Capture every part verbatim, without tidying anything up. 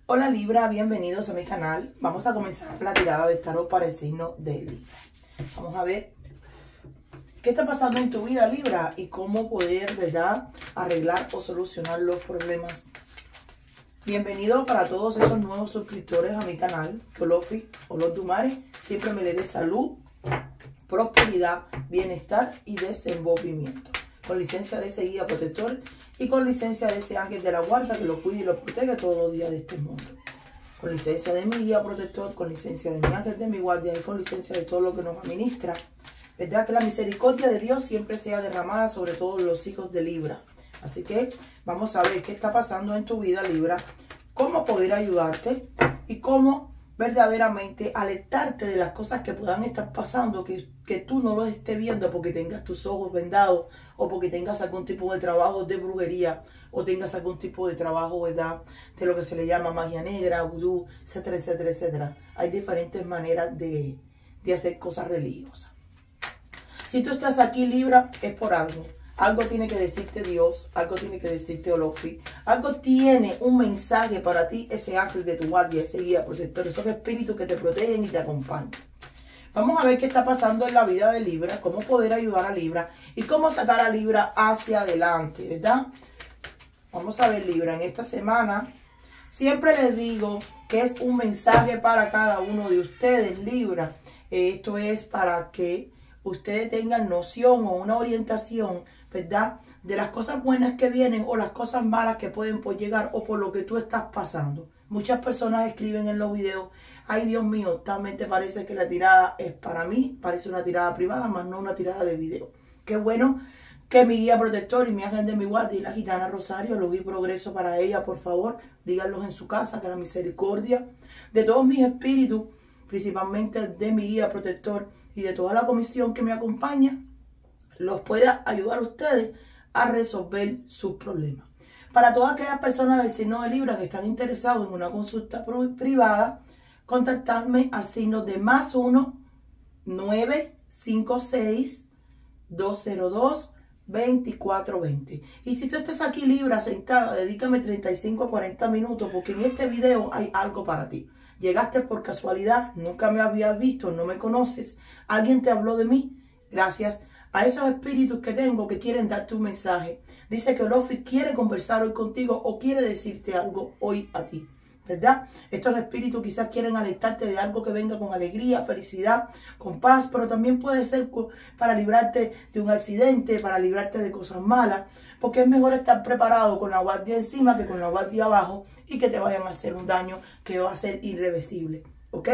Hola Libra, bienvenidos a mi canal. Vamos a comenzar la tirada de tarot para el signo de Libra. Vamos a ver qué está pasando en tu vida, Libra, y cómo poder, ¿verdad?, arreglar o solucionar los problemas. Bienvenido para todos esos nuevos suscriptores a mi canal. Que Olofi, Olodumare, siempre me le dé salud, prosperidad, bienestar y desenvolvimiento. Con licencia de ese guía protector y con licencia de ese ángel de la guarda que lo cuide y lo protege todos los días de este mundo. Con licencia de mi guía protector, con licencia de mi ángel de mi guardia y con licencia de todo lo que nos administra. ¿Verdad? Que la misericordia de Dios siempre sea derramada sobre todos los hijos de Libra. Así que vamos a ver qué está pasando en tu vida, Libra, cómo poder ayudarte y cómo verdaderamente alertarte de las cosas que puedan estar pasando, que, que tú no los estés viendo porque tengas tus ojos vendados o porque tengas algún tipo de trabajo de brujería o tengas algún tipo de trabajo, ¿verdad?, de lo que se le llama magia negra, vudú, etcétera, etcétera, etcétera. Hay diferentes maneras de, de hacer cosas religiosas. Si tú estás aquí, Libra, es por algo. Algo tiene que decirte Dios, algo tiene que decirte Olofi, algo tiene un mensaje para ti, ese ángel de tu guardia, ese guía protector, esos espíritus que te protegen y te acompañan. Vamos a ver qué está pasando en la vida de Libra, cómo poder ayudar a Libra y cómo sacar a Libra hacia adelante, ¿verdad? Vamos a ver, Libra, en esta semana siempre les digo que es un mensaje para cada uno de ustedes, Libra. Esto es para que ustedes tengan noción o una orientación, ¿verdad?, de las cosas buenas que vienen o las cosas malas que pueden por llegar o por lo que tú estás pasando. Muchas personas escriben en los videos: ay, Dios mío, también te parece que la tirada es para mí, parece una tirada privada, más no una tirada de video. Qué bueno que mi guía protector y mi ángel de mi guardia y la gitana Rosario, luz y progreso para ella, por favor, díganlos en su casa, que la misericordia de todos mis espíritus, principalmente de mi guía protector y de toda la comisión que me acompaña, los pueda ayudar a ustedes a resolver sus problemas. Para todas aquellas personas del signo de Libra que están interesados en una consulta privada, contactarme al signo de más uno, nueve cinco seis, dos cero dos, dos cuatro dos cero. Y si tú estás aquí, Libra, sentada, dedícame treinta y cinco a cuarenta minutos, porque en este video hay algo para ti. Llegaste por casualidad, nunca me habías visto, no me conoces, alguien te habló de mí. Gracias a esos espíritus que tengo que quieren darte un mensaje. Dice que Olofi quiere conversar hoy contigo o quiere decirte algo hoy a ti, ¿verdad? Estos espíritus quizás quieren alertarte de algo que venga con alegría, felicidad, con paz, pero también puede ser para librarte de un accidente, para librarte de cosas malas, porque es mejor estar preparado con la guardia encima que con la guardia abajo y que te vayan a hacer un daño que va a ser irreversible, ¿ok?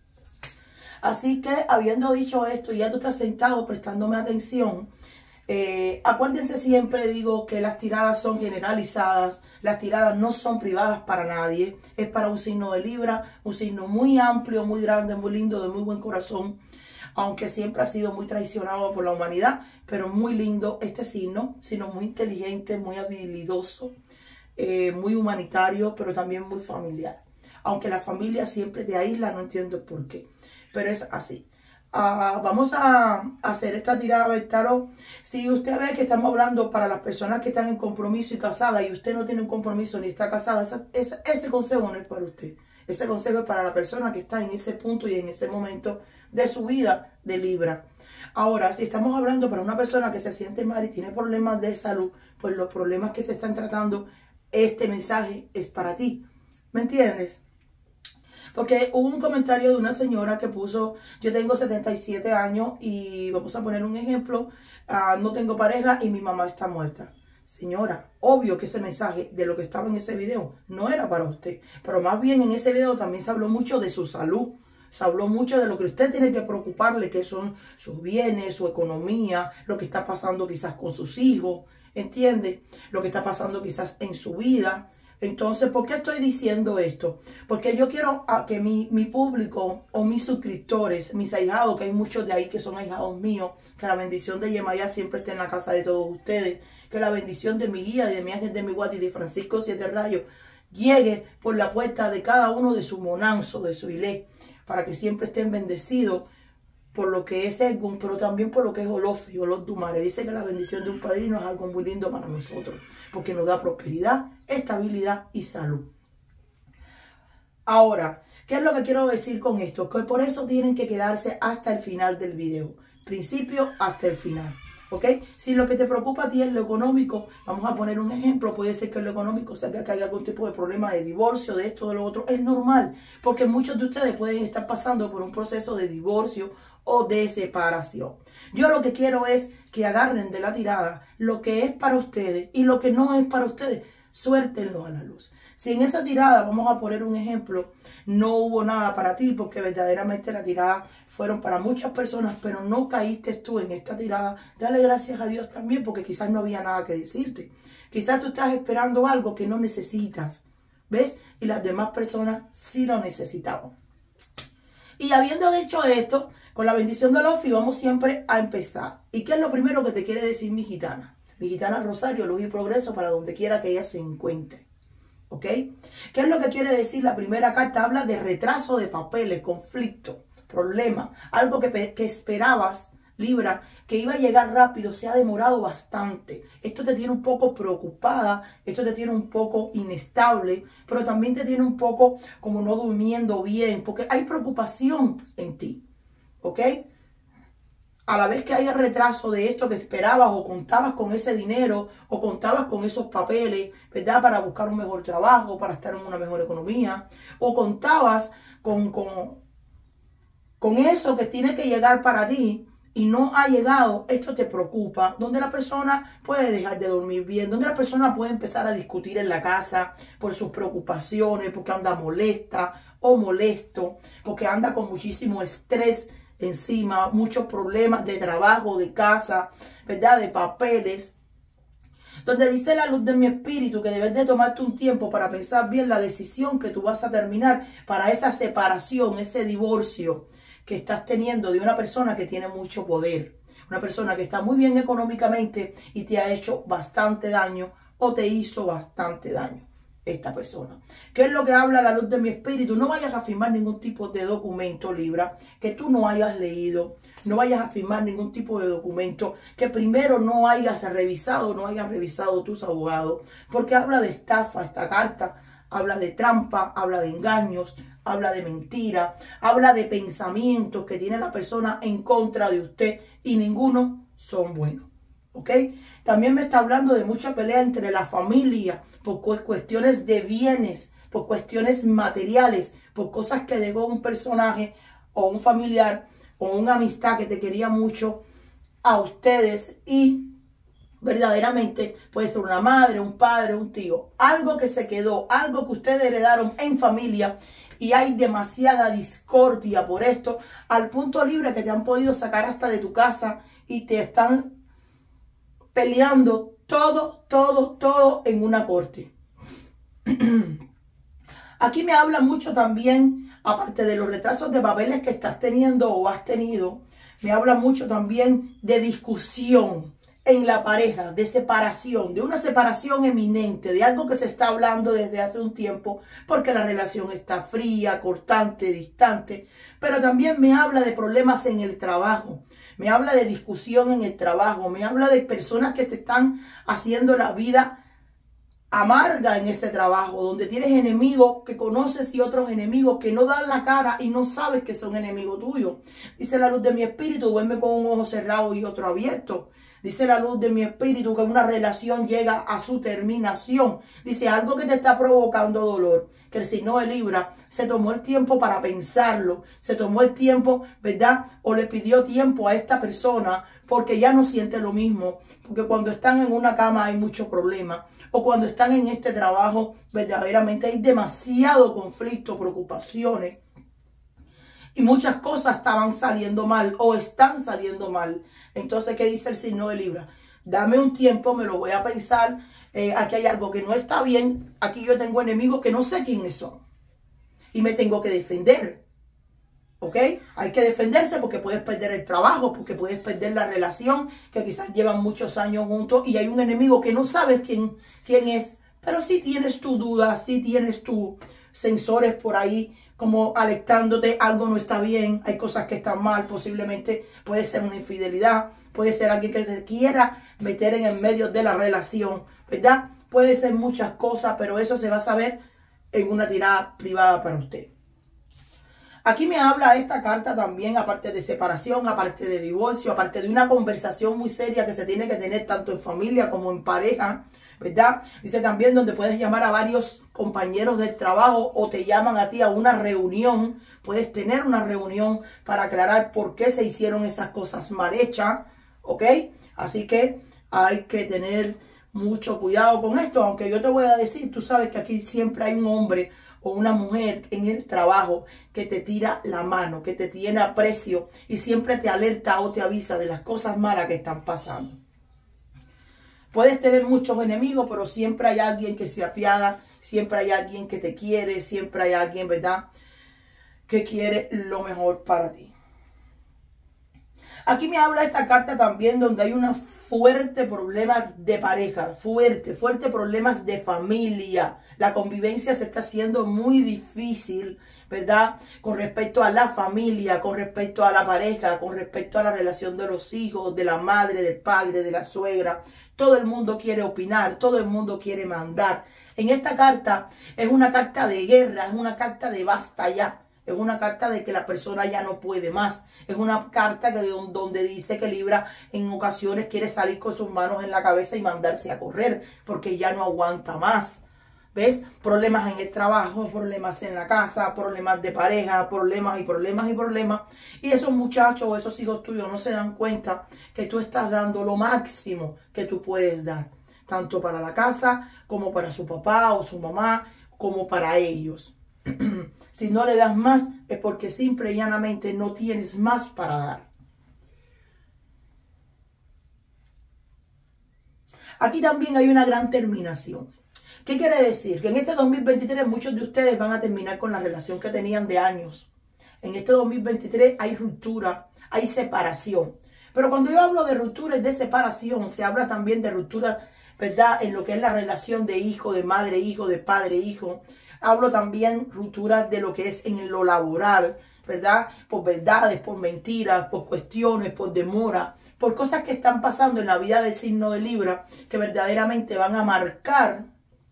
Así que, habiendo dicho esto, ya tú estás sentado prestándome atención. Eh, acuérdense, siempre digo que las tiradas son generalizadas, las tiradas no son privadas para nadie, es para un signo de Libra, un signo muy amplio, muy grande, muy lindo, de muy buen corazón, aunque siempre ha sido muy traicionado por la humanidad, pero muy lindo este signo, signo muy inteligente, muy habilidoso, eh, muy humanitario, pero también muy familiar. Aunque la familia siempre te aísla, no entiendo por qué, pero es así. Uh, vamos a hacer esta tirada del tarot. Si usted ve que estamos hablando para las personas que están en compromiso y casadas y usted no tiene un compromiso ni está casada, esa, esa, ese consejo no es para usted. Ese consejo es para la persona que está en ese punto y en ese momento de su vida de Libra. Ahora, si estamos hablando para una persona que se siente mal y tiene problemas de salud, pues los problemas que se están tratando, este mensaje es para ti. ¿Me entiendes? Porque hubo un comentario de una señora que puso: yo tengo setenta y siete años y vamos a poner un ejemplo, uh, no tengo pareja y mi mamá está muerta. Señora, obvio que ese mensaje de lo que estaba en ese video no era para usted, pero más bien en ese video también se habló mucho de su salud. Se habló mucho de lo que usted tiene que preocuparle, que son sus bienes, su economía, lo que está pasando quizás con sus hijos, ¿entiende? Lo que está pasando quizás en su vida. Entonces, ¿por qué estoy diciendo esto? Porque yo quiero a que mi, mi público o mis suscriptores, mis ahijados, que hay muchos de ahí que son ahijados míos, que la bendición de Yemayá siempre esté en la casa de todos ustedes, que la bendición de mi guía, de mi ángel de mi guardia y de Francisco Siete Rayos llegue por la puerta de cada uno de su monanzo, de su ilé, para que siempre estén bendecidos por lo que es Egún, pero también por lo que es Olofi, Olodumare. Dice que la bendición de un padrino es algo muy lindo para nosotros, porque nos da prosperidad, estabilidad y salud. Ahora, ¿qué es lo que quiero decir con esto? Que por eso tienen que quedarse hasta el final del video. Principio hasta el final. ¿Ok? Si lo que te preocupa a ti es lo económico, vamos a poner un ejemplo, puede ser que lo económico sea que haya algún tipo de problema de divorcio, de esto, de lo otro, es normal, porque muchos de ustedes pueden estar pasando por un proceso de divorcio o de separación. Yo lo que quiero es que agarren de la tirada lo que es para ustedes y lo que no es para ustedes, suéltenlo a la luz. Si en esa tirada, vamos a poner un ejemplo, no hubo nada para ti, porque verdaderamente la tirada fueron para muchas personas, pero no caíste tú en esta tirada, dale gracias a Dios también, porque quizás no había nada que decirte. Quizás tú estás esperando algo que no necesitas, ¿ves? Y las demás personas sí lo necesitaban. Y habiendo dicho esto, con la bendición de Lofi vamos siempre a empezar. ¿Y qué es lo primero que te quiere decir mi gitana? Mi gitana Rosario, luz y progreso para donde quiera que ella se encuentre. ¿Ok? ¿Qué es lo que quiere decir? La primera carta habla de retraso de papeles, conflicto, problema. Algo que, que esperabas, Libra, que iba a llegar rápido, se ha demorado bastante. Esto te tiene un poco preocupada, esto te tiene un poco inestable, pero también te tiene un poco como no durmiendo bien, porque hay preocupación en ti. ¿Ok? A la vez que haya retraso de esto que esperabas o contabas con ese dinero o contabas con esos papeles, ¿verdad? Para buscar un mejor trabajo, para estar en una mejor economía, o contabas con, con, con eso que tiene que llegar para ti y no ha llegado, esto te preocupa, donde la persona puede dejar de dormir bien, donde la persona puede empezar a discutir en la casa por sus preocupaciones, porque anda molesta o molesto, porque anda con muchísimo estrés encima, muchos problemas de trabajo, de casa, ¿verdad? De papeles. Donde dice la luz de mi espíritu que debes de tomarte un tiempo para pensar bien la decisión que tú vas a terminar para esa separación, ese divorcio que estás teniendo de una persona que tiene mucho poder. Una persona que está muy bien económicamente y te ha hecho bastante daño o te hizo bastante daño. Esta persona. ¿Qué es lo que habla la luz de mi espíritu? No vayas a firmar ningún tipo de documento, Libra, que tú no hayas leído. No vayas a firmar ningún tipo de documento que primero no hayas revisado, no hayas revisado tus abogados. Porque habla de estafa, esta carta. Habla de trampa, habla de engaños, habla de mentira, habla de pensamientos que tiene la persona en contra de usted y ninguno son buenos. ¿Ok? También me está hablando de mucha pelea entre la familia por cuestiones de bienes, por cuestiones materiales, por cosas que dejó un personaje o un familiar o una amistad que te quería mucho a ustedes y verdaderamente puede ser una madre, un padre, un tío, algo que se quedó, algo que ustedes heredaron en familia y hay demasiada discordia por esto, al punto, Libra, que te han podido sacar hasta de tu casa y te están peleando todo, todo, todo en una corte. Aquí me habla mucho también, aparte de los retrasos de papeles que estás teniendo o has tenido, me habla mucho también de discusión en la pareja, de separación, de una separación eminente, de algo que se está hablando desde hace un tiempo, porque la relación está fría, cortante, distante, pero también me habla de problemas en el trabajo. Me habla de discusión en el trabajo. Me habla de personas que te están haciendo la vida amarga en ese trabajo. Donde tienes enemigos que conoces y otros enemigos que no dan la cara y no sabes que son enemigos tuyos. Dice la luz de mi espíritu, duerme con un ojo cerrado y otro abierto. Dice la luz de mi espíritu que una relación llega a su terminación. Dice algo que te está provocando dolor. Que el signo de Libra se tomó el tiempo para pensarlo. Se tomó el tiempo, ¿verdad? O le pidió tiempo a esta persona porque ya no siente lo mismo. Porque cuando están en una cama hay muchos problemas. O cuando están en este trabajo, verdaderamente hay demasiado conflicto, preocupaciones. Y muchas cosas estaban saliendo mal o están saliendo mal. Entonces, ¿qué dice el signo de Libra? Dame un tiempo, me lo voy a pensar. Eh, aquí hay algo que no está bien. Aquí yo tengo enemigos que no sé quiénes son. Y me tengo que defender. ¿Ok? Hay que defenderse porque puedes perder el trabajo, porque puedes perder la relación, que quizás llevan muchos años juntos y hay un enemigo que no sabes quién, quién es. Pero sí tienes tu duda, sí tienes tus sensores por ahí como alertándote, algo no está bien, hay cosas que están mal, posiblemente puede ser una infidelidad, puede ser alguien que se quiera meter en el medio de la relación, ¿verdad? Puede ser muchas cosas, pero eso se va a saber en una tirada privada para usted. Aquí me habla esta carta también, aparte de separación, aparte de divorcio, aparte de una conversación muy seria que se tiene que tener tanto en familia como en pareja, ¿verdad? Dice también donde puedes llamar a varios compañeros del trabajo o te llaman a ti a una reunión. Puedes tener una reunión para aclarar por qué se hicieron esas cosas mal hechas, ¿ok? Así que hay que tener mucho cuidado con esto, aunque yo te voy a decir, tú sabes que aquí siempre hay un hombre o una mujer en el trabajo que te tira la mano, que te tiene aprecio y siempre te alerta o te avisa de las cosas malas que están pasando. Puedes tener muchos enemigos, pero siempre hay alguien que se apiada, siempre hay alguien que te quiere, siempre hay alguien, ¿verdad?, que quiere lo mejor para ti. Aquí me habla esta carta también donde hay una fuerte problemas de pareja, fuerte, fuerte problemas de familia. La convivencia se está haciendo muy difícil, ¿verdad? Con respecto a la familia, con respecto a la pareja, con respecto a la relación de los hijos, de la madre, del padre, de la suegra. Todo el mundo quiere opinar, todo el mundo quiere mandar. En esta carta es una carta de guerra, es una carta de basta ya. Es una carta de que la persona ya no puede más. Es una carta que de donde dice que Libra en ocasiones quiere salir con sus manos en la cabeza y mandarse a correr porque ya no aguanta más. ¿Ves? Problemas en el trabajo, problemas en la casa, problemas de pareja, problemas y problemas y problemas. Y esos muchachos o esos hijos tuyos no se dan cuenta que tú estás dando lo máximo que tú puedes dar. Tanto para la casa como para su papá o su mamá, como para ellos. Si no le das más es porque simple y llanamente no tienes más para dar. Aquí también hay una gran terminación. ¿Qué quiere decir? Que en este dos mil veintitrés muchos de ustedes van a terminar con la relación que tenían de años. En este dos mil veintitrés hay ruptura, hay separación. Pero cuando yo hablo de ruptura y de separación, se habla también de ruptura, ¿verdad?, en lo que es la relación de hijo, de madre, hijo, de padre, hijo. Hablo también ruptura de lo que es en lo laboral, ¿verdad? Por verdades, por mentiras, por cuestiones, por demora, por cosas que están pasando en la vida del signo de Libra que verdaderamente van a marcar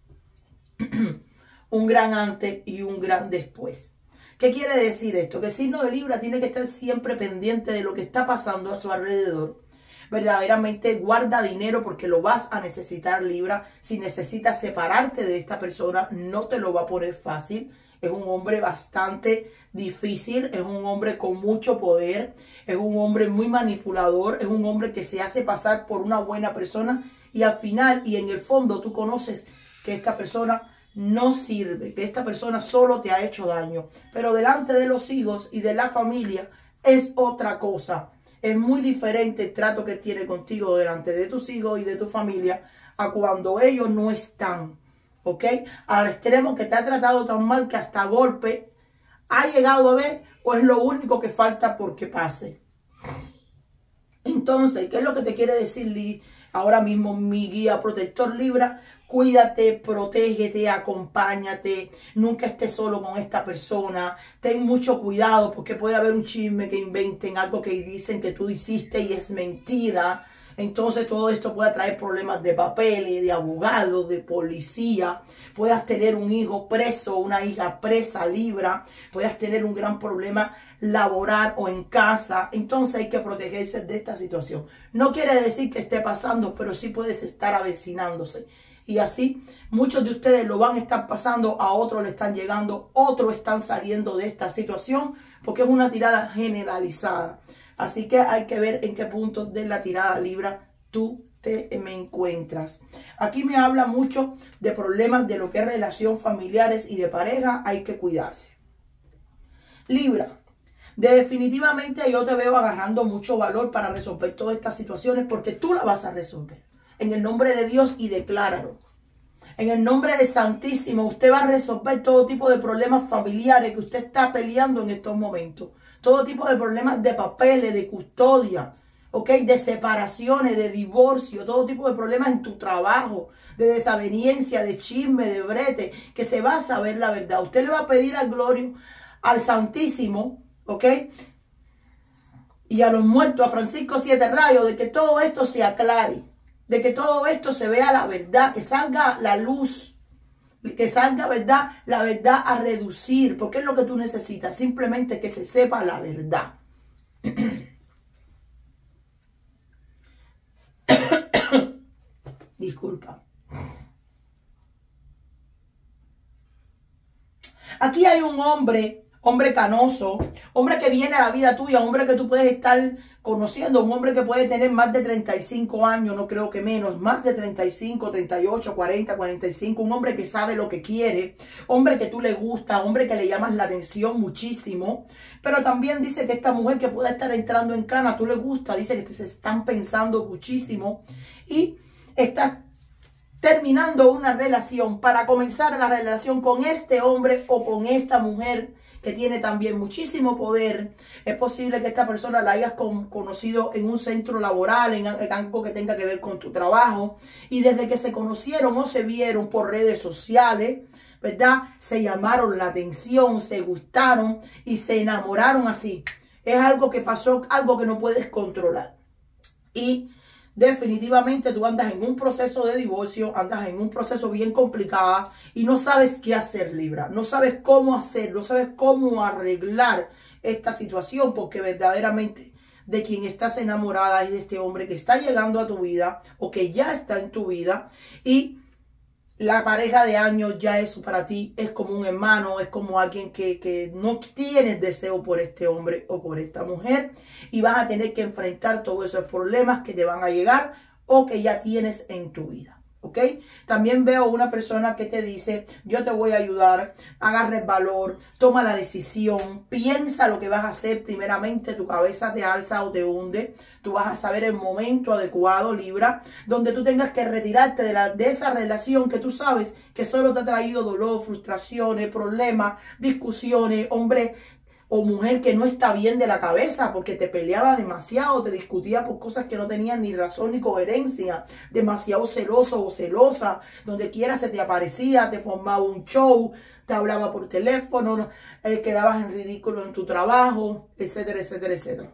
un gran antes y un gran después. ¿Qué quiere decir esto? Que el signo de Libra tiene que estar siempre pendiente de lo que está pasando a su alrededor. Verdaderamente guarda dinero porque lo vas a necesitar, Libra. Si necesitas separarte de esta persona, no te lo va a poner fácil. Es un hombre bastante difícil, es un hombre con mucho poder, es un hombre muy manipulador, es un hombre que se hace pasar por una buena persona y al final y en el fondo tú conoces que esta persona no sirve, que esta persona solo te ha hecho daño. Pero delante de los hijos y de la familia es otra cosa. Es muy diferente el trato que tiene contigo delante de tus hijos y de tu familia a cuando ellos no están, ¿ok? Al extremo que te ha tratado tan mal que hasta golpe ha llegado a ver o es lo único que falta porque pase. Entonces, ¿qué es lo que te quiere decir ahora mismo mi guía protector Libra? Cuídate, protégete, acompáñate, nunca estés solo con esta persona, ten mucho cuidado porque puede haber un chisme que inventen, algo que dicen que tú hiciste y es mentira. Entonces todo esto puede traer problemas de papeles, de abogados, de policía. Puedas tener un hijo preso, una hija presa, Libra. Puedas tener un gran problema laboral o en casa. Entonces hay que protegerse de esta situación. No quiere decir que esté pasando, pero sí puedes estar avecinándose. Y así muchos de ustedes lo van a estar pasando, a otros le están llegando, otros están saliendo de esta situación porque es una tirada generalizada. Así que hay que ver en qué punto de la tirada Libra tú te me encuentras. Aquí me habla mucho de problemas de lo que es relación familiares y de pareja. Hay que cuidarse. Libra, definitivamente yo te veo agarrando mucho valor para resolver todas estas situaciones porque tú la vas a resolver. En el nombre de Dios y decláralo. En el nombre de Santísimo, usted va a resolver todo tipo de problemas familiares que usted está peleando en estos momentos. Todo tipo de problemas de papeles, de custodia, ¿ok? De separaciones, de divorcio, todo tipo de problemas en tu trabajo, de desaveniencia, de chisme, de brete, que se va a saber la verdad. Usted le va a pedir al Glorio, al Santísimo, ¿ok? Y a los muertos, a Francisco Siete Rayos, de que todo esto se aclare. De que todo esto se vea la verdad, que salga la luz. que salga, ¿verdad? La verdad a reducir, porque es lo que tú necesitas, simplemente que se sepa la verdad. Disculpa. Aquí hay un hombre, hombre canoso, hombre que viene a la vida tuya, hombre que tú puedes estar conociendo, un hombre que puede tener más de treinta y cinco años, no creo que menos, más de treinta y cinco, treinta y ocho, cuarenta, cuarenta y cinco, un hombre que sabe lo que quiere, hombre que tú le gusta, hombre que le llamas la atención muchísimo, pero también dice que esta mujer que pueda estar entrando en cana, tú le gusta, dice que se están pensando muchísimo y estás terminando una relación para comenzar la relación con este hombre o con esta mujer que tiene también muchísimo poder. Es posible que esta persona la hayas con, conocido en un centro laboral, en, en algo que tenga que ver con tu trabajo. Y desde que se conocieron o se vieron por redes sociales, ¿verdad? Se llamaron la atención, se gustaron y se enamoraron así. Es algo que pasó, algo que no puedes controlar. Y definitivamente tú andas en un proceso de divorcio, andas en un proceso bien complicado y no sabes qué hacer, Libra. No sabes cómo hacer, no sabes cómo arreglar esta situación porque verdaderamente de quien estás enamorada es de este hombre que está llegando a tu vida o que ya está en tu vida y la pareja de años ya es para ti, es como un hermano, es como alguien que, que no tienes deseo por este hombre o por esta mujer y vas a tener que enfrentar todos esos problemas que te van a llegar o que ya tienes en tu vida. ¿Ok? También veo una persona que te dice, yo te voy a ayudar, agarra el valor, toma la decisión, piensa lo que vas a hacer primeramente, tu cabeza te alza o te hunde, tú vas a saber el momento adecuado, Libra, donde tú tengas que retirarte de, la, de esa relación que tú sabes que solo te ha traído dolor, frustraciones, problemas, discusiones, hombre o mujer que no está bien de la cabeza porque te peleaba demasiado, te discutía por cosas que no tenían ni razón ni coherencia, demasiado celoso o celosa, donde quiera se te aparecía, te formaba un show, te hablaba por teléfono, eh, quedabas en ridículo en tu trabajo, etcétera, etcétera, etcétera.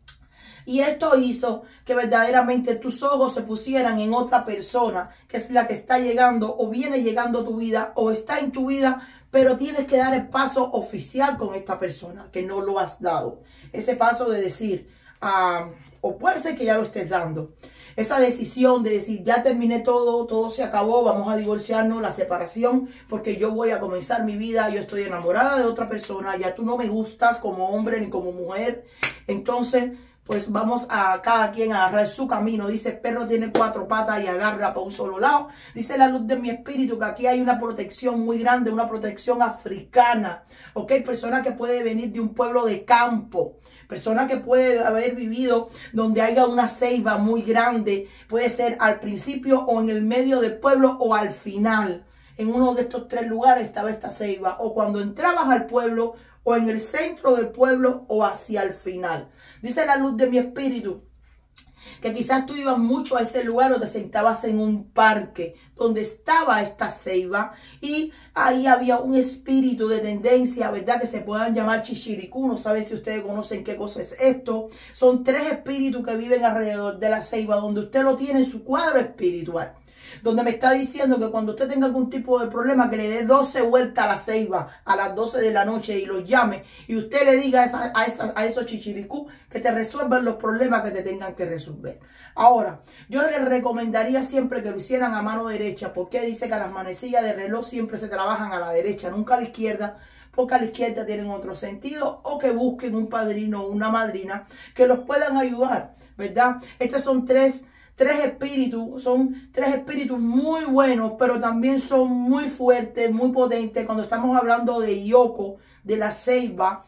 Y esto hizo que verdaderamente tus ojos se pusieran en otra persona, que es la que está llegando o viene llegando a tu vida o está en tu vida, pero tienes que dar el paso oficial con esta persona, que no lo has dado. Ese paso de decir, uh, o puede ser que ya lo estés dando. Esa decisión de decir, ya terminé todo, todo se acabó, vamos a divorciarnos, la separación, porque yo voy a comenzar mi vida, yo estoy enamorada de otra persona, ya tú no me gustas como hombre ni como mujer. Entonces, pues vamos a cada quien a agarrar su camino. Dice, el perro tiene cuatro patas y agarra para un solo lado. Dice la luz de mi espíritu que aquí hay una protección muy grande, una protección africana. Ok, persona que puede venir de un pueblo de campo. Persona que puede haber vivido donde haya una ceiba muy grande. Puede ser al principio o en el medio del pueblo o al final. En uno de estos tres lugares estaba esta ceiba. O cuando entrabas al pueblo o en el centro del pueblo o hacia el final. Dice la luz de mi espíritu que quizás tú ibas mucho a ese lugar o te sentabas en un parque donde estaba esta ceiba y ahí había un espíritu de tendencia, ¿verdad? Que se puedan llamar chichiricú. No sabe si ustedes conocen qué cosa es esto. Son tres espíritus que viven alrededor de la ceiba donde usted lo tiene en su cuadro espiritual. Donde me está diciendo que cuando usted tenga algún tipo de problema, que le dé doce vueltas a la ceiba a las doce de la noche y lo llame y usted le diga a, esa, a, esa, a esos chichiricú que te resuelvan los problemas que te tengan que resolver. Ahora, yo les recomendaría siempre que lo hicieran a mano derecha, porque dice que las manecillas de reloj siempre se trabajan a la derecha, nunca a la izquierda, porque a la izquierda tienen otro sentido, o que busquen un padrino o una madrina que los puedan ayudar, ¿verdad? Estos son tres Tres espíritus, son tres espíritus muy buenos, pero también son muy fuertes, muy potentes. Cuando estamos hablando de Yoko, de la ceiba,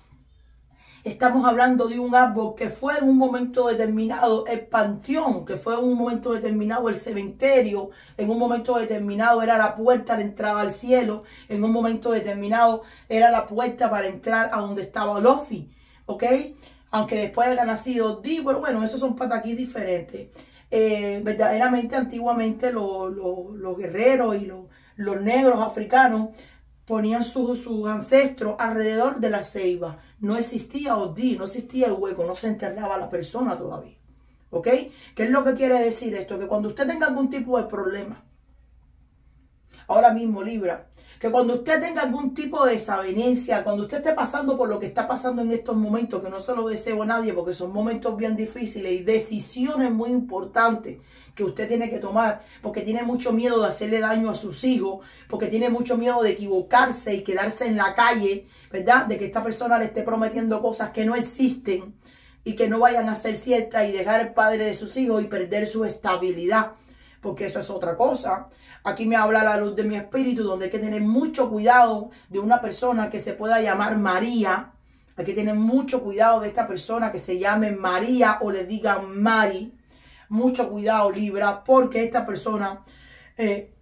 estamos hablando de un árbol que fue en un momento determinado el panteón, que fue en un momento determinado el cementerio, en un momento determinado era la puerta de entrada al cielo, en un momento determinado era la puerta para entrar a donde estaba Lofi, ¿ok? Aunque después haya nacido Di, pero bueno, esos son pataquís diferentes. Eh, verdaderamente antiguamente los lo, lo guerreros y lo, los negros africanos ponían sus su ancestros alrededor de la ceiba. No existía Odi, no existía el hueco, no se enterraba a la persona todavía. ¿Ok? ¿Qué es lo que quiere decir esto? Que cuando usted tenga algún tipo de problema, ahora mismo, Libra, que cuando usted tenga algún tipo de desavenencia, cuando usted esté pasando por lo que está pasando en estos momentos, que no se lo deseo a nadie porque son momentos bien difíciles y decisiones muy importantes que usted tiene que tomar, porque tiene mucho miedo de hacerle daño a sus hijos, porque tiene mucho miedo de equivocarse y quedarse en la calle, ¿verdad? De que esta persona le esté prometiendo cosas que no existen y que no vayan a ser ciertas y dejar el padre de sus hijos y perder su estabilidad, porque eso es otra cosa. Aquí me habla la luz de mi espíritu, donde hay que tener mucho cuidado de una persona que se pueda llamar María. Hay que tener mucho cuidado de esta persona que se llame María o le digan Mari. Mucho cuidado, Libra, porque esta persona, eh,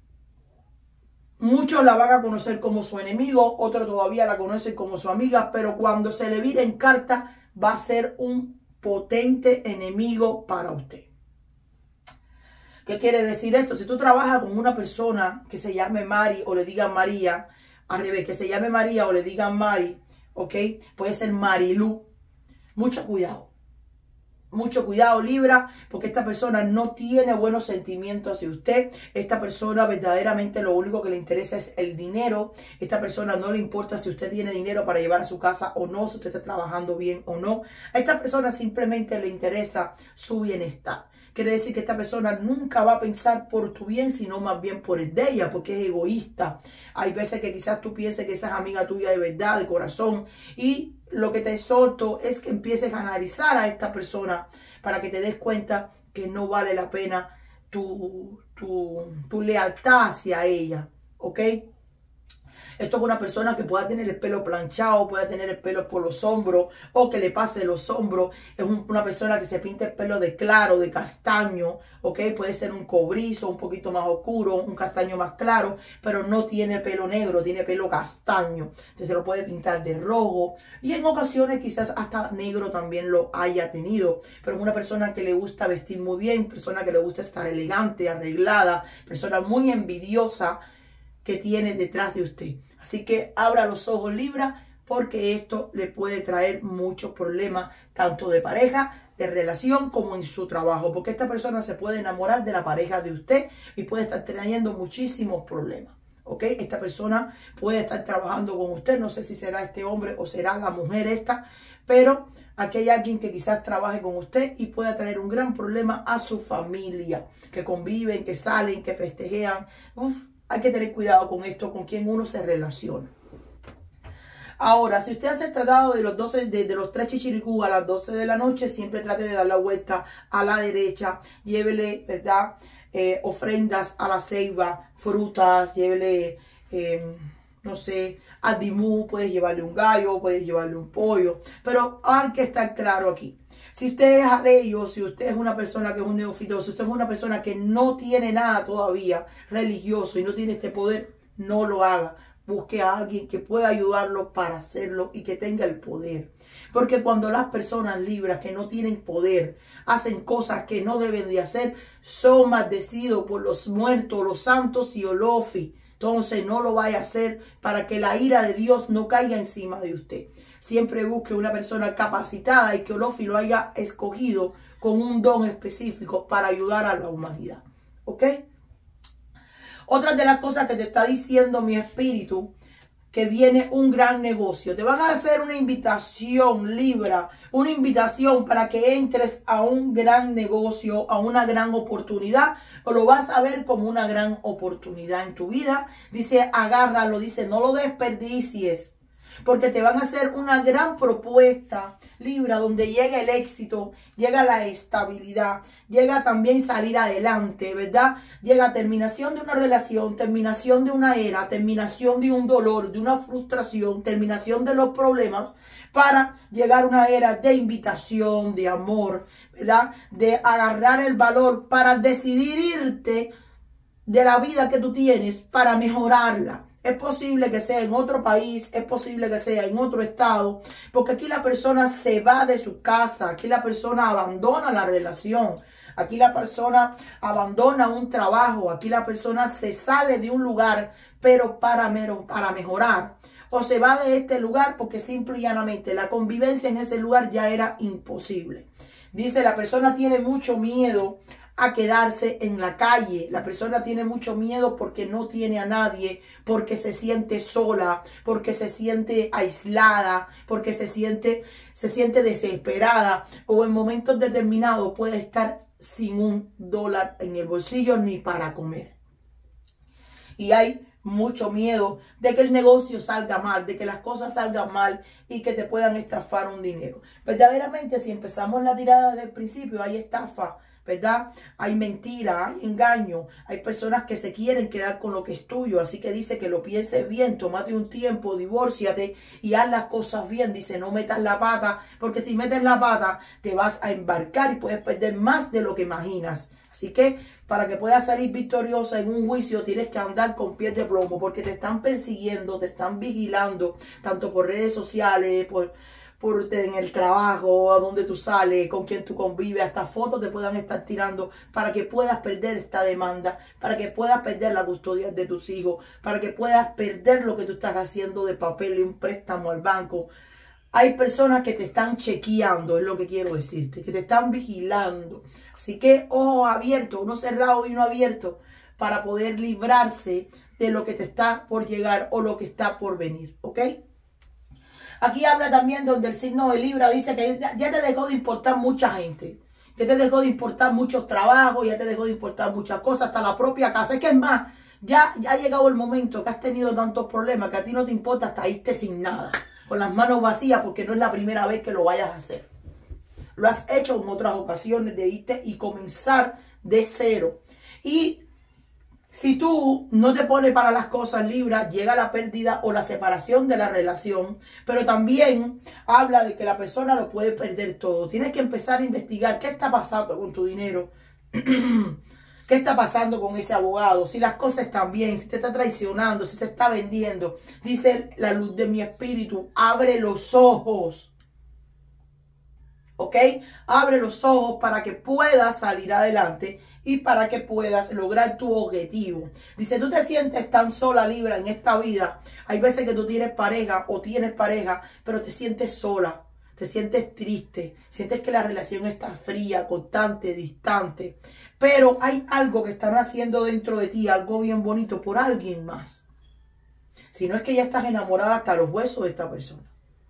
muchos la van a conocer como su enemigo, otros todavía la conocen como su amiga, pero cuando se le vire en carta va a ser un potente enemigo para usted. ¿Qué quiere decir esto? Si tú trabajas con una persona que se llame Mari o le digan María, al revés, que se llame María o le digan Mari, ¿ok? Puede ser Marilu. Mucho cuidado. Mucho cuidado, Libra, porque esta persona no tiene buenos sentimientos hacia usted. Esta persona verdaderamente lo único que le interesa es el dinero. Esta persona no le importa si usted tiene dinero para llevar a su casa o no, si usted está trabajando bien o no. A esta persona simplemente le interesa su bienestar. Quiere decir que esta persona nunca va a pensar por tu bien, sino más bien por el de ella, porque es egoísta. Hay veces que quizás tú pienses que esa es amiga tuya de verdad, de corazón. Y lo que te exhorto es que empieces a analizar a esta persona para que te des cuenta que no vale la pena tu, tu, tu lealtad hacia ella, ¿ok? Esto es una persona que pueda tener el pelo planchado, pueda tener el pelo por los hombros o que le pase los hombros. Es un, una persona que se pinta el pelo de claro, de castaño, ¿ok? Puede ser un cobrizo, un poquito más oscuro, un castaño más claro, pero no tiene pelo negro, tiene pelo castaño. Entonces se lo puede pintar de rojo y en ocasiones quizás hasta negro también lo haya tenido. Pero es una persona que le gusta vestir muy bien, persona que le gusta estar elegante, arreglada, persona muy envidiosa que tiene detrás de usted. Así que abra los ojos, Libra, porque esto le puede traer muchos problemas, tanto de pareja, de relación, como en su trabajo. Porque esta persona se puede enamorar de la pareja de usted y puede estar trayendo muchísimos problemas. ¿Ok? Esta persona puede estar trabajando con usted. No sé si será este hombre o será la mujer esta, pero aquí hay alguien que quizás trabaje con usted y pueda traer un gran problema a su familia. Que conviven, que salen, que festejean. Uf. Hay que tener cuidado con esto, con quien uno se relaciona. Ahora, si usted hace el tratado de los doce, de, de los tres chichiricú a las doce de la noche, siempre trate de dar la vuelta a la derecha. Llévele, ¿verdad? Eh, ofrendas a la ceiba, frutas, llévele, eh, no sé, al dimú, puedes llevarle un gallo, puedes llevarle un pollo. Pero hay que estar claro aquí. Si usted es aleyo, si usted es una persona que es un neófito, si usted es una persona que no tiene nada todavía religioso y no tiene este poder, no lo haga. Busque a alguien que pueda ayudarlo para hacerlo y que tenga el poder. Porque cuando las personas libres que no tienen poder hacen cosas que no deben de hacer, son maldecidos por los muertos, los santos y Olofi. Entonces no lo vaya a hacer para que la ira de Dios no caiga encima de usted. Siempre busque una persona capacitada y que Olofi lo haya escogido con un don específico para ayudar a la humanidad. ¿Ok? Otra de las cosas que te está diciendo mi espíritu, que viene un gran negocio. Te van a hacer una invitación, Libra, una invitación para que entres a un gran negocio, a una gran oportunidad, o lo vas a ver como una gran oportunidad en tu vida. Dice, agárralo, dice, no lo desperdicies. Porque te van a hacer una gran propuesta, Libra, donde llega el éxito, llega la estabilidad, llega también salir adelante, ¿verdad? Llega terminación de una relación, terminación de una era, terminación de un dolor, de una frustración, terminación de los problemas, para llegar a una era de invitación, de amor, ¿verdad? De agarrar el valor para decidir irte de la vida que tú tienes para mejorarla. Es posible que sea en otro país, es posible que sea en otro estado, porque aquí la persona se va de su casa, aquí la persona abandona la relación, aquí la persona abandona un trabajo, aquí la persona se sale de un lugar, pero para, para mejorar. O se va de este lugar porque simple y llanamente la convivencia en ese lugar ya era imposible. Dice, la persona tiene mucho miedo a quedarse en la calle. La persona tiene mucho miedo porque no tiene a nadie, porque se siente sola, porque se siente aislada, porque se siente, se siente desesperada, o en momentos determinados puede estar sin un dólar en el bolsillo ni para comer. Y hay mucho miedo de que el negocio salga mal, de que las cosas salgan mal y que te puedan estafar un dinero. Verdaderamente, si empezamos la tirada desde el principio, hay estafa, ¿verdad? Hay mentira, hay engaño, hay personas que se quieren quedar con lo que es tuyo, así que dice que lo pienses bien, tómate un tiempo, divórciate y haz las cosas bien. Dice, no metas la pata, porque si metes la pata te vas a embarcar y puedes perder más de lo que imaginas. Así que para que puedas salir victoriosa en un juicio tienes que andar con pies de plomo, porque te están persiguiendo, te están vigilando, tanto por redes sociales, por... por en el trabajo, a donde tú sales, con quien tú convives, hasta fotos te puedan estar tirando para que puedas perder esta demanda, para que puedas perder la custodia de tus hijos, para que puedas perder lo que tú estás haciendo de papel y un préstamo al banco. Hay personas que te están chequeando, es lo que quiero decirte, que te están vigilando. Así que ojos abiertos, uno cerrado y uno abierto, para poder librarse de lo que te está por llegar o lo que está por venir, ¿ok? Aquí habla también donde el signo de Libra dice que ya te dejó de importar mucha gente. Ya te dejó de importar muchos trabajos, ya te dejó de importar muchas cosas, hasta la propia casa. Es que es más, ya, ya ha llegado el momento que has tenido tantos problemas que a ti no te importa hasta irte sin nada, con las manos vacías, porque no es la primera vez que lo vayas a hacer. Lo has hecho en otras ocasiones de irte y comenzar de cero. Y si tú no te pones para las cosas, Libra, llega la pérdida o la separación de la relación. Pero también habla de que la persona lo puede perder todo. Tienes que empezar a investigar qué está pasando con tu dinero. ¿Qué está pasando con ese abogado? Si las cosas están bien, si te está traicionando, si se está vendiendo. Dice la luz de mi espíritu, abre los ojos. ¿Ok? Abre los ojos para que puedas salir adelante y para que puedas lograr tu objetivo. Dice, tú te sientes tan sola, Libra, en esta vida. Hay veces que tú tienes pareja o tienes pareja, pero te sientes sola. Te sientes triste. Sientes que la relación está fría, cortante, distante. Pero hay algo que están haciendo dentro de ti, algo bien bonito por alguien más. Si no es que ya estás enamorada hasta los huesos de esta persona.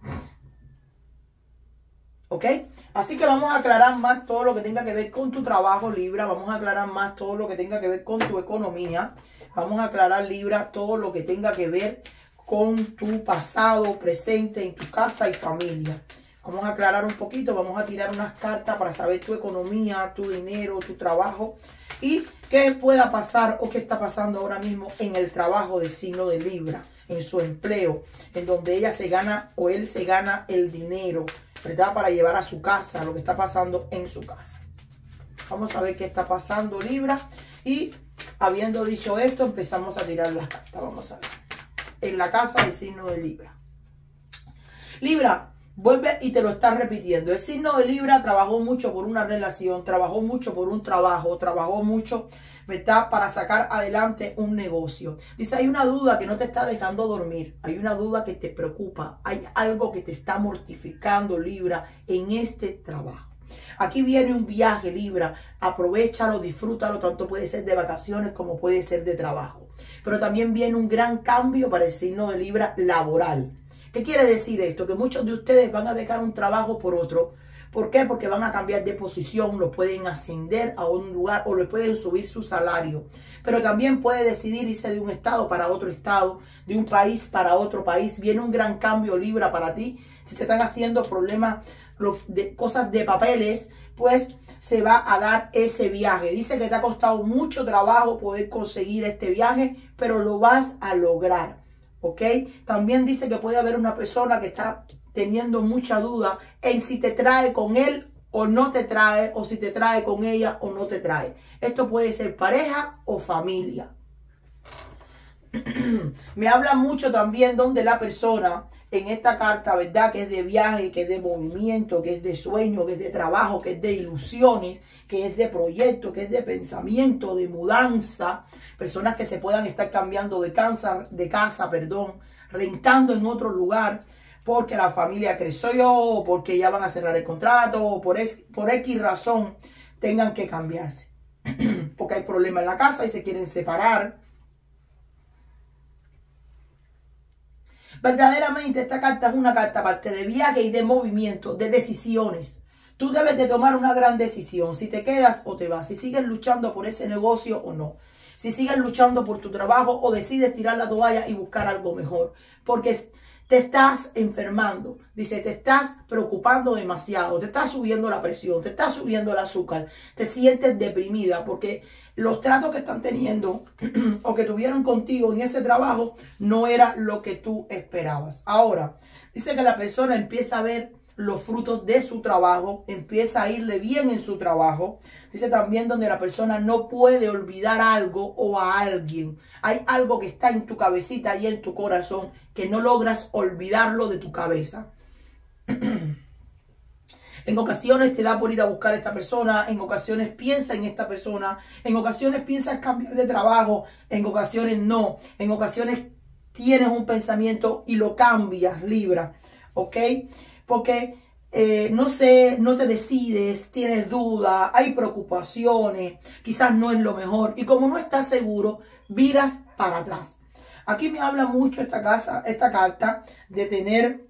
¿Ok? Así que vamos a aclarar más todo lo que tenga que ver con tu trabajo, Libra. Vamos a aclarar más todo lo que tenga que ver con tu economía. Vamos a aclarar, Libra, todo lo que tenga que ver con tu pasado, presente, en tu casa y familia. Vamos a aclarar un poquito, vamos a tirar unas cartas para saber tu economía, tu dinero, tu trabajo y qué pueda pasar o qué está pasando ahora mismo en el trabajo del signo de Libra, en su empleo, en donde ella se gana o él se gana el dinero, ¿verdad? Para llevar a su casa, lo que está pasando en su casa. Vamos a ver qué está pasando, Libra. Y habiendo dicho esto, empezamos a tirar las cartas. Vamos a ver. En la casa del signo de Libra. Libra, vuelve y te lo estás repitiendo. El signo de Libra trabajó mucho por una relación, trabajó mucho por un trabajo, trabajó mucho, ¿verdad?, para sacar adelante un negocio. Dice, hay una duda que no te está dejando dormir. Hay una duda que te preocupa. Hay algo que te está mortificando, Libra, en este trabajo. Aquí viene un viaje, Libra. Aprovechalo, disfrútalo. Tanto puede ser de vacaciones como puede ser de trabajo. Pero también viene un gran cambio para el signo de Libra laboral. ¿Qué quiere decir esto? Que muchos de ustedes van a dejar un trabajo por otro. ¿Por qué? Porque van a cambiar de posición, lo pueden ascender a un lugar o le pueden subir su salario. Pero también puede decidir irse de un estado para otro estado, de un país para otro país. Viene un gran cambio, Libra, para ti. Si te están haciendo problemas, de cosas de papeles, pues se va a dar ese viaje. Dice que te ha costado mucho trabajo poder conseguir este viaje, pero lo vas a lograr. ¿Ok? También dice que puede haber una persona que está teniendo mucha duda en si te trae con él o no te trae, o si te trae con ella o no te trae. Esto puede ser pareja o familia. Me habla mucho también donde la persona en esta carta, ¿verdad?, que es de viaje, que es de movimiento, que es de sueño, que es de trabajo, que es de ilusiones, que es de proyecto, que es de pensamiento, de mudanza. Personas que se puedan estar cambiando de casa, de casa, perdón, rentando en otro lugar porque la familia creció o porque ya van a cerrar el contrato o por, por X razón tengan que cambiarse. porque hay problemas en la casa y se quieren separar. Verdaderamente esta carta es una carta aparte de viaje y de movimiento, de decisiones. Tú debes de tomar una gran decisión, si te quedas o te vas, si sigues luchando por ese negocio o no, si sigues luchando por tu trabajo o decides tirar la toalla y buscar algo mejor, porque te estás enfermando, dice, te estás preocupando demasiado, te está subiendo la presión, te está subiendo el azúcar, te sientes deprimida porque los tratos que están teniendo o que tuvieron contigo en ese trabajo no era lo que tú esperabas. Ahora, dice que la persona empieza a ver los frutos de su trabajo, empieza a irle bien en su trabajo. Dice también donde la persona no puede olvidar algo o a alguien. Hay algo que está en tu cabecita y en tu corazón que no logras olvidarlo de tu cabeza. En ocasiones te da por ir a buscar a esta persona, en ocasiones piensa en esta persona, en ocasiones piensas cambiar de trabajo, en ocasiones no, en ocasiones tienes un pensamiento y lo cambias, Libra, ¿ok? Porque, eh, no sé, no te decides, tienes dudas, hay preocupaciones, quizás no es lo mejor. Y como no estás seguro, viras para atrás. Aquí me habla mucho esta, casa, esta carta de tener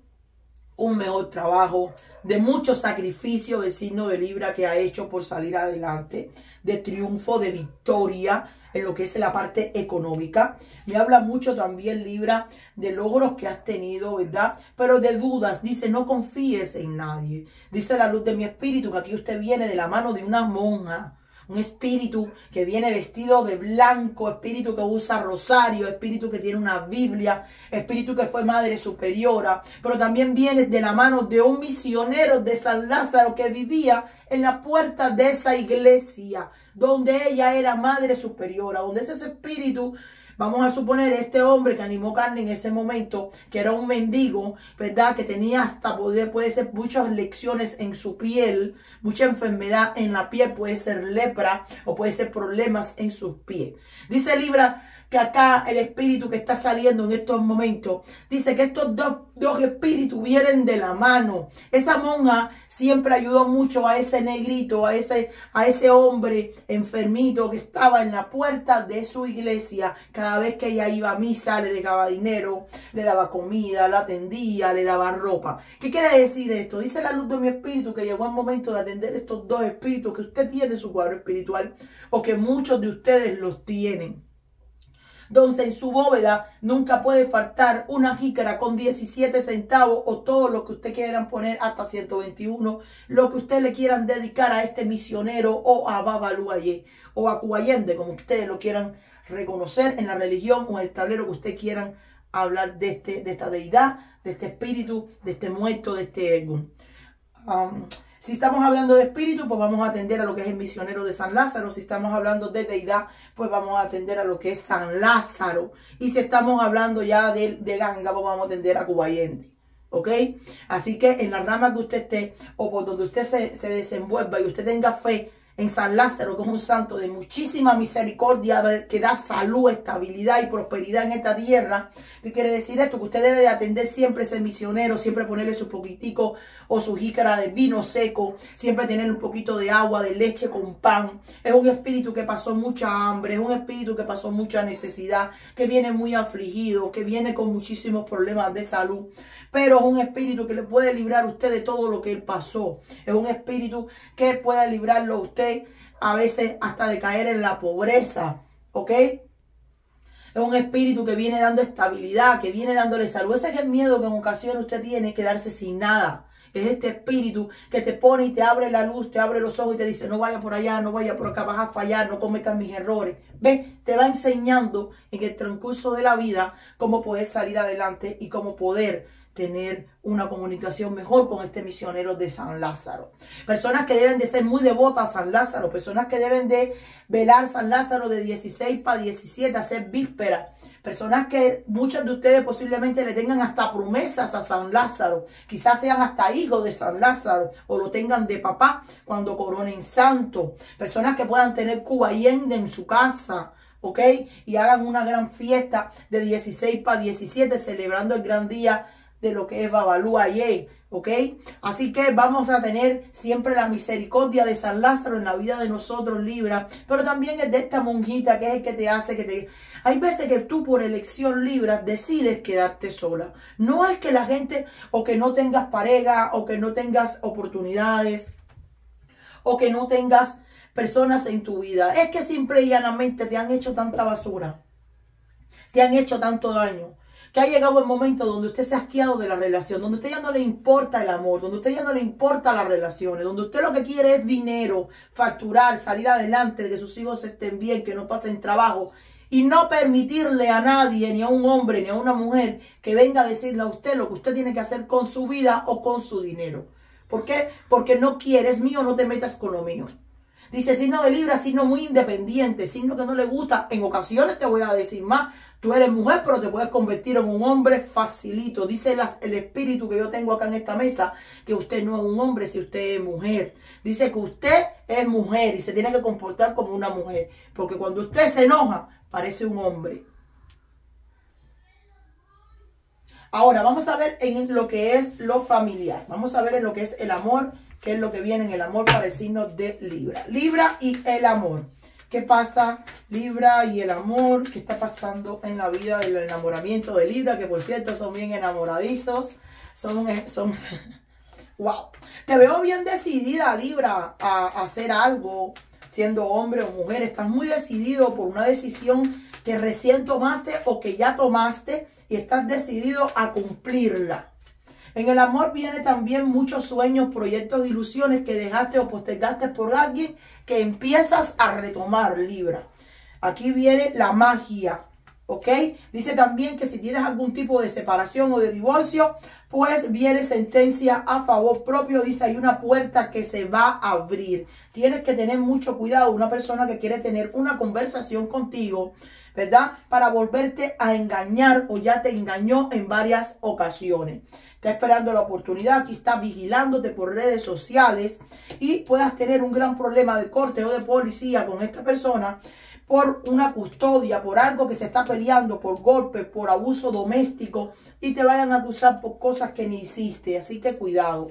un mejor trabajo, de mucho sacrificio del signo de Libra que ha hecho por salir adelante, de triunfo, de victoria en lo que es la parte económica. Me habla mucho también, Libra, de logros que has tenido, ¿verdad? Pero de dudas. Dice, no confíes en nadie. Dice la luz de mi espíritu que aquí usted viene de la mano de una monja. Un espíritu que viene vestido de blanco, espíritu que usa rosario, espíritu que tiene una Biblia, espíritu que fue madre superiora, pero también viene de la mano de un misionero de San Lázaro que vivía en la puerta de esa iglesia, donde ella era madre superiora, donde ese espíritu, vamos a suponer, este hombre que animó carne en ese momento, que era un mendigo, ¿verdad? Que tenía hasta poder, puede ser muchas lecciones en su piel, mucha enfermedad en la piel, puede ser lepra o puede ser problemas en sus pies. Dice Libra que acá el espíritu que está saliendo en estos momentos, dice que estos dos, dos espíritus vienen de la mano. Esa monja siempre ayudó mucho a ese negrito, a ese, a ese hombre enfermito que estaba en la puerta de su iglesia. Cada vez que ella iba a misa, le dejaba dinero, le daba comida, la atendía, le daba ropa. ¿Qué quiere decir esto? Dice la luz de mi espíritu que llegó el momento de atender estos dos espíritus que usted tiene en su cuadro espiritual o que muchos de ustedes los tienen. Donde en su bóveda nunca puede faltar una jícara con diecisiete centavos o todo lo que usted quieran poner hasta ciento veintiuno, lo que usted le quieran dedicar a este misionero o a Babaluayé o a Cubayende, como ustedes lo quieran reconocer en la religión o en el tablero que usted quieran hablar de, este, de esta deidad, de este espíritu, de este muerto, de este ego. Um, Si estamos hablando de espíritu, pues vamos a atender a lo que es el misionero de San Lázaro. Si estamos hablando de deidad, pues vamos a atender a lo que es San Lázaro. Y si estamos hablando ya de, de ganga, pues vamos a atender a Cubayende. ¿Ok? Así que en la rama que usted esté o por donde usted se, se desenvuelva y usted tenga fe en San Lázaro, que es un santo de muchísima misericordia, que da salud, estabilidad y prosperidad en esta tierra. ¿Qué quiere decir esto? Que usted debe de atender siempre a ese misionero, siempre ponerle su poquitico o su jícara de vino seco, siempre tener un poquito de agua, de leche con pan. Es un espíritu que pasó mucha hambre, es un espíritu que pasó mucha necesidad, que viene muy afligido, que viene con muchísimos problemas de salud. Pero es un espíritu que le puede librar a usted de todo lo que él pasó. Es un espíritu que puede librarlo a usted a veces hasta de caer en la pobreza. ¿Ok? Es un espíritu que viene dando estabilidad, que viene dándole salud. Ese es el miedo que en ocasiones usted tiene, quedarse sin nada. Es este espíritu que te pone y te abre la luz, te abre los ojos y te dice, no vaya por allá, no vaya por acá, vas a fallar, no cometas mis errores. ¿Ves? Te va enseñando en el transcurso de la vida cómo poder salir adelante y cómo poder tener una comunicación mejor con este misionero de San Lázaro. Personas que deben de ser muy devotas a San Lázaro, personas que deben de velar San Lázaro de dieciséis para diecisiete, hacer vísperas. Personas que muchos de ustedes posiblemente le tengan hasta promesas a San Lázaro. Quizás sean hasta hijos de San Lázaro o lo tengan de papá cuando coronen santo. Personas que puedan tener Cubayende en su casa, ¿ok? Y hagan una gran fiesta de dieciséis para diecisiete celebrando el gran día de lo que es Babalú Aye, ¿ok? Así que vamos a tener siempre la misericordia de San Lázaro en la vida de nosotros, Libra, pero también es de esta monjita que es el que te hace que te... Hay veces que tú por elección, Libra, decides quedarte sola. No es que la gente, o que no tengas pareja, o que no tengas oportunidades, o que no tengas personas en tu vida. Es que simple y llanamente te han hecho tanta basura, te han hecho tanto daño, que ha llegado el momento donde usted se ha asqueado de la relación, donde a usted ya no le importa el amor, donde a usted ya no le importa las relaciones, donde usted lo que quiere es dinero, facturar, salir adelante, que sus hijos estén bien, que no pasen trabajo, y no permitirle a nadie, ni a un hombre, ni a una mujer, que venga a decirle a usted lo que usted tiene que hacer con su vida o con su dinero. ¿Por qué? Porque no quieres mío, no te metas con lo mío. Dice signo de Libra, signo muy independiente, signo que no le gusta. En ocasiones te voy a decir más, tú eres mujer, pero te puedes convertir en un hombre facilito. Dice las, el espíritu que yo tengo acá en esta mesa, que usted no es un hombre si usted es mujer. Dice que usted es mujer y se tiene que comportar como una mujer. Porque cuando usted se enoja, parece un hombre. Ahora, vamos a ver en lo que es lo familiar. Vamos a ver en lo que es el amor, que es lo que viene en el amor para el signo de Libra. Libra y el amor. ¿Qué pasa? Libra y el amor. ¿Qué está pasando en la vida del enamoramiento de Libra? Que por cierto son bien enamoradizos. Son... son wow. Te veo bien decidida, Libra, a, a hacer algo. Siendo hombre o mujer, estás muy decidido por una decisión que recién tomaste o que ya tomaste y estás decidido a cumplirla. En el amor viene también muchos sueños, proyectos, ilusiones que dejaste o postergaste por alguien que empiezas a retomar, Libra. Aquí viene la magia, ¿ok? Dice también que si tienes algún tipo de separación o de divorcio, pues viene sentencia a favor propio. Dice, hay una puerta que se va a abrir. Tienes que tener mucho cuidado. Una persona que quiere tener una conversación contigo, ¿verdad? Para volverte a engañar o ya te engañó en varias ocasiones. Está esperando la oportunidad. Aquí está vigilándote por redes sociales y puedas tener un gran problema de corte o de policía con esta persona por una custodia, por algo que se está peleando, por golpe, por abuso doméstico y te vayan a acusar por cosas que ni hiciste. Así que cuidado.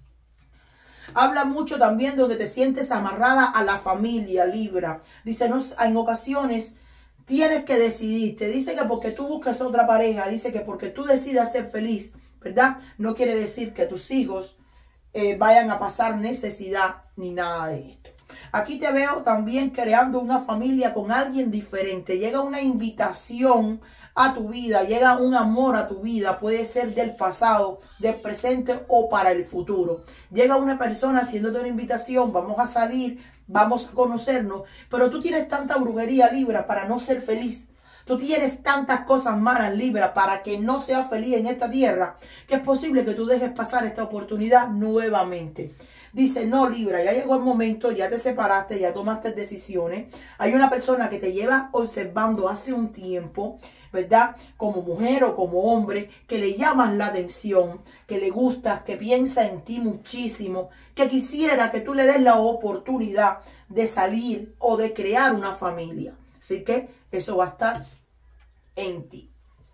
Habla mucho también donde te sientes amarrada a la familia, Libra. Dice, no, en ocasiones tienes que decidirte. Dice que porque tú buscas otra pareja, dice que porque tú decidas ser feliz, ¿verdad? No quiere decir que tus hijos eh, vayan a pasar necesidad ni nada de esto. Aquí te veo también creando una familia con alguien diferente. Llega una invitación a tu vida, llega un amor a tu vida. Puede ser del pasado, del presente o para el futuro. Llega una persona haciéndote una invitación, vamos a salir, vamos a conocernos. Pero tú tienes tanta brujería, Libra, para no ser feliz. Tú tienes tantas cosas malas, Libra, para que no seas feliz en esta tierra, que es posible que tú dejes pasar esta oportunidad nuevamente. Dice, no, Libra, ya llegó el momento, ya te separaste, ya tomaste decisiones. Hay una persona que te lleva observando hace un tiempo, ¿verdad? Como mujer o como hombre, que le llamas la atención, que le gustas, que piensa en ti muchísimo, que quisiera que tú le des la oportunidad de salir o de crear una familia. Así que eso va a estar en ti.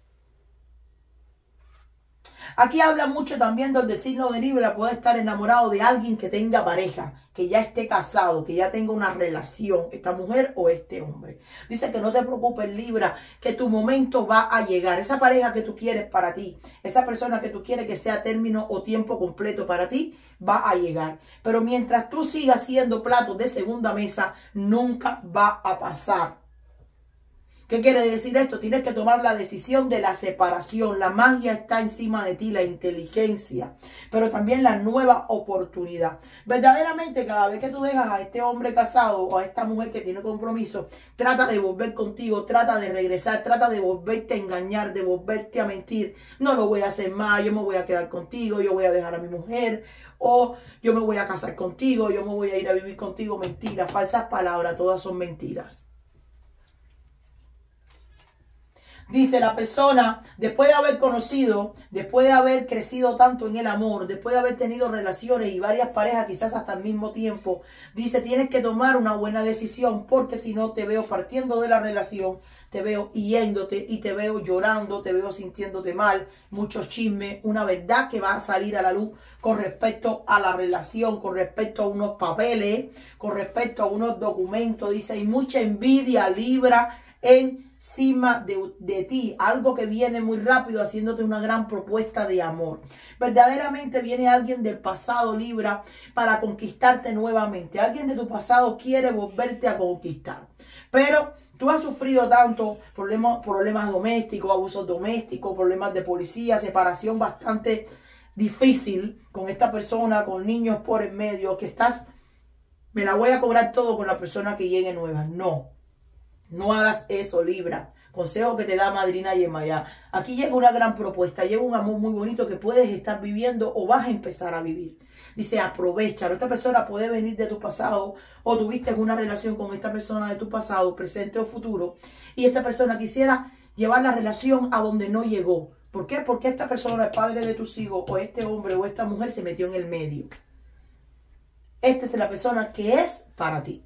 Aquí habla mucho también donde el signo de Libra puede estar enamorado de alguien que tenga pareja, que ya esté casado, que ya tenga una relación, esta mujer o este hombre. Dice que no te preocupes, Libra, que tu momento va a llegar. Esa pareja que tú quieres para ti, esa persona que tú quieres que sea término o tiempo completo para ti, va a llegar. Pero mientras tú sigas siendo platos de segunda mesa, nunca va a pasar. ¿Qué quiere decir esto? Tienes que tomar la decisión de la separación. La magia está encima de ti, la inteligencia, pero también la nueva oportunidad. Verdaderamente, cada vez que tú dejas a este hombre casado o a esta mujer que tiene compromiso, trata de volver contigo, trata de regresar, trata de volverte a engañar, de volverte a mentir. No lo voy a hacer más, yo me voy a quedar contigo, yo voy a dejar a mi mujer, o yo me voy a casar contigo, yo me voy a ir a vivir contigo. Mentiras, falsas palabras, todas son mentiras. Dice la persona, después de haber conocido, después de haber crecido tanto en el amor, después de haber tenido relaciones y varias parejas quizás hasta el mismo tiempo, dice, tienes que tomar una buena decisión porque si no te veo partiendo de la relación, te veo yéndote y te veo llorando, te veo sintiéndote mal, muchos chismes, una verdad que va a salir a la luz con respecto a la relación, con respecto a unos papeles, con respecto a unos documentos. Dice, hay mucha envidia, Libra, encima de, de ti, algo que viene muy rápido haciéndote una gran propuesta de amor. Verdaderamente viene alguien del pasado, Libra, para conquistarte nuevamente. Alguien de tu pasado quiere volverte a conquistar, pero tú has sufrido tanto problemas, problemas domésticos, abusos domésticos, problemas de policía, separación bastante difícil con esta persona, con niños por en medio, que estás, me la voy a cobrar todo con la persona que llegue nueva. No. No hagas eso, Libra. Consejo que te da Madrina Yemayá. Aquí llega una gran propuesta, llega un amor muy bonito que puedes estar viviendo o vas a empezar a vivir. Dice, aprovechalo. Esta persona puede venir de tu pasado o tuviste una relación con esta persona de tu pasado, presente o futuro. Y esta persona quisiera llevar la relación a donde no llegó. ¿Por qué? Porque esta persona, el padre de tus hijos, o este hombre o esta mujer se metió en el medio. Esta es la persona que es para ti.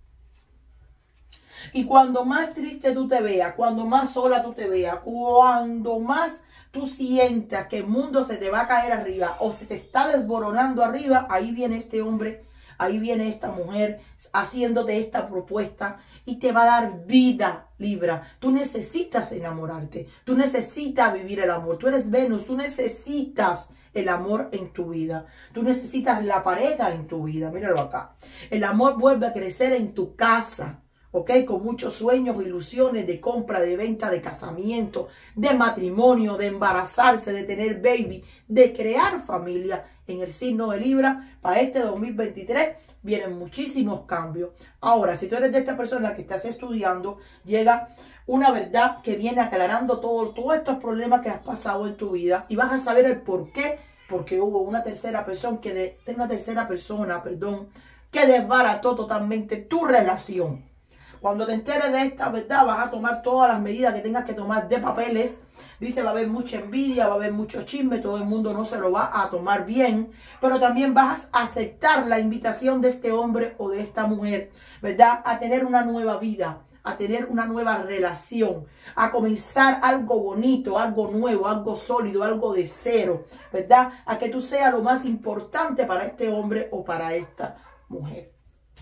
Y cuando más triste tú te veas, cuando más sola tú te veas, cuando más tú sientas que el mundo se te va a caer arriba o se te está desboronando arriba, ahí viene este hombre, ahí viene esta mujer haciéndote esta propuesta y te va a dar vida, Libra. Tú necesitas enamorarte, tú necesitas vivir el amor, tú eres Venus, tú necesitas el amor en tu vida, tú necesitas la pareja en tu vida, míralo acá. El amor vuelve a crecer en tu casa. ¿Ok? Con muchos sueños, ilusiones de compra, de venta, de casamiento, de matrimonio, de embarazarse, de tener baby, de crear familia. En el signo de Libra, para este dos mil veintitrés, vienen muchísimos cambios. Ahora, si tú eres de esta persona que estás estudiando, llega una verdad que viene aclarando todo, todos estos problemas que has pasado en tu vida y vas a saber el por qué, porque hubo una tercera persona que de, una tercera persona, perdón, que desbarató totalmente tu relación. Cuando te enteres de esta verdad, vas a tomar todas las medidas que tengas que tomar de papeles. Dice, va a haber mucha envidia, va a haber mucho chisme, todo el mundo no se lo va a tomar bien. Pero también vas a aceptar la invitación de este hombre o de esta mujer, ¿verdad? A tener una nueva vida, a tener una nueva relación, a comenzar algo bonito, algo nuevo, algo sólido, algo de cero, ¿verdad? A que tú seas lo más importante para este hombre o para esta mujer.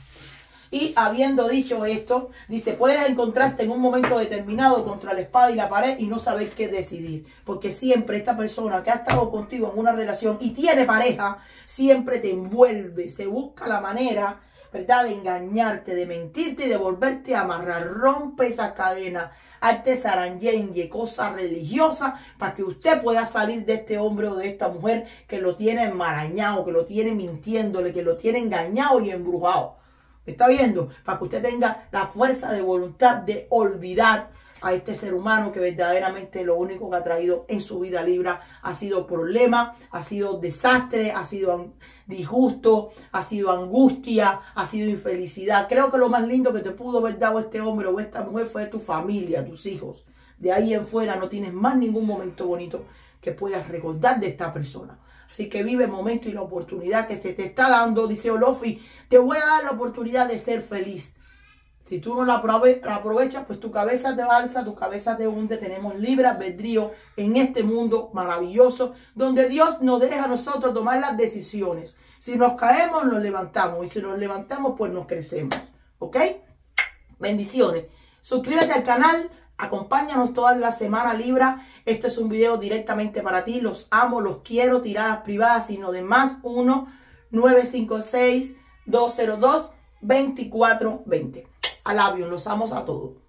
Y habiendo dicho esto, dice, puedes encontrarte en un momento determinado contra la espada y la pared y no saber qué decidir. Porque siempre esta persona que ha estado contigo en una relación y tiene pareja, siempre te envuelve, se busca la manera, ¿verdad?, de engañarte, de mentirte y de volverte a amarrar. Rompe esa cadena, arte saranyenye, cosa religiosa, para que usted pueda salir de este hombre o de esta mujer que lo tiene enmarañado, que lo tiene mintiéndole, que lo tiene engañado y embrujado. ¿Me está viendo? Para que usted tenga la fuerza de voluntad de olvidar a este ser humano que verdaderamente lo único que ha traído en su vida, Libra, ha sido problema, ha sido desastre, ha sido disgusto, ha sido angustia, ha sido infelicidad. Creo que lo más lindo que te pudo haber dado este hombre o esta mujer fue tu familia, tus hijos. De ahí en fuera no tienes más ningún momento bonito que puedas recordar de esta persona. Así que vive el momento y la oportunidad que se te está dando. Dice Olofi, te voy a dar la oportunidad de ser feliz. Si tú no la, aprove la aprovechas, pues tu cabeza te alza, tu cabeza te hunde. Tenemos libre albedrío en este mundo maravilloso, donde Dios nos deja a nosotros tomar las decisiones. Si nos caemos, nos levantamos. Y si nos levantamos, pues nos crecemos. ¿Ok? Bendiciones. Suscríbete al canal. Acompáñanos toda la semana, Libra. Este es un video directamente para ti. Los amo, los quiero. Tiradas privadas, sino de más uno nueve cinco seis dos cero dos dos cuatro dos cero. Alabios, los amo a todos.